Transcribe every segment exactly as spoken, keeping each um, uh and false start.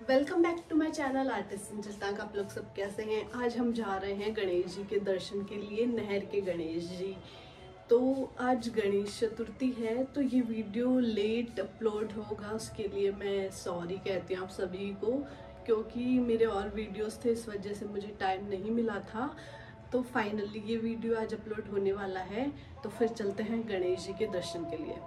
Welcome back to my channel artist angel तक। आप लोग सब कैसे हैं? आज हम जा रहे हैं गणेश जी के दर्शन के लिए, नहर के गणेश जी। तो आज गणेश चतुर्थी है, तो ये वीडियो लेट अपलोड होगा, उसके लिए मैं सॉरी कहती हूँ आप सभी को, क्योंकि मेरे और वीडियोस थे, इस वजह से मुझे टाइम नहीं मिला था। तो फाइनली ये वीडियो आज अपलोड होने वाला है। तो फिर चलते हैं गणेश जी के दर्शन के लिए।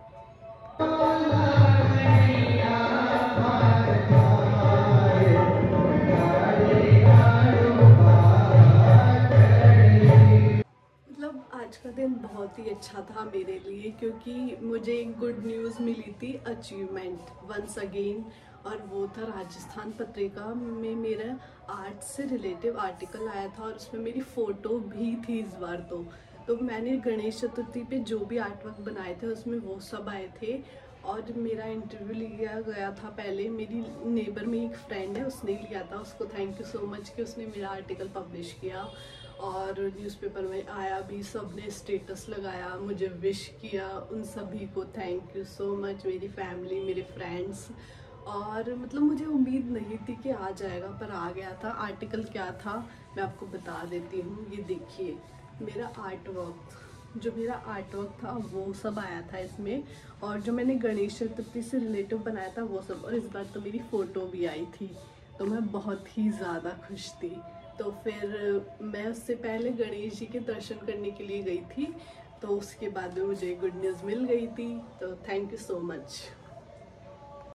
आज का दिन बहुत ही अच्छा था मेरे लिए, क्योंकि मुझे एक गुड न्यूज़ मिली थी, अचीवमेंट वंस अगेन। और वो था राजस्थान पत्रिका में मेरा आर्ट से रिलेटिव आर्टिकल आया था, और उसमें मेरी फ़ोटो भी थी इस बार। तो तो मैंने गणेश चतुर्थी पे जो भी आर्ट वर्क बनाए थे उसमें वो सब आए थे। और मेरा इंटरव्यू लिया गया था पहले, मेरी नेबर में एक फ्रेंड है, उसने लिया था। उसको थैंक यू सो मच कि उसने मेरा आर्टिकल पब्लिश किया और न्यूज़पेपर में आया भी, सब ने स्टेटस लगाया, मुझे विश किया। उन सभी को थैंक यू सो मच, मेरी फैमिली, मेरे फ्रेंड्स। और मतलब मुझे उम्मीद नहीं थी कि आ जाएगा, पर आ गया था। आर्टिकल क्या था मैं आपको बता देती हूँ। ये देखिए मेरा आर्ट वर्क, जो मेरा आर्ट वर्क था वो सब आया था इसमें, और जो मैंने गणेश चतुर्थी से रिलेटिव बनाया था वो सब। और इस बार तो मेरी फ़ोटो भी आई थी, तो मैं बहुत ही ज़्यादा खुश थी। तो फिर मैं उससे पहले गणेश जी के दर्शन करने के लिए गई थी, तो उसके बाद में मुझे गुड न्यूज़ मिल गई थी। तो थैंक यू सो मच।